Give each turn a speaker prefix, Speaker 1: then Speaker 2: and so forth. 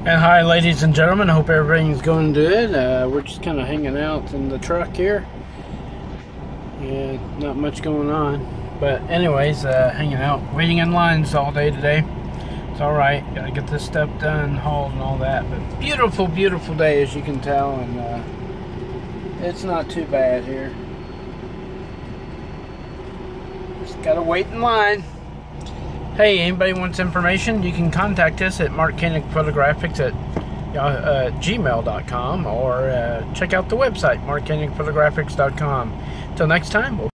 Speaker 1: And hi, ladies and gentlemen. I hope everything's going good. We're just kind of hanging out in the truck here. Yeah, not much going on. But anyways, hanging out, waiting in lines all day today. It's all right. Gotta get this stuff done, hauled, and all that. But beautiful, beautiful day, as you can tell, and it's not too bad here. Just gotta wait in line. Hey, anybody wants information, you can contact us at markkoenigphotographics at gmail.com or check out the website, markkoenigphotographics.com. Until next time,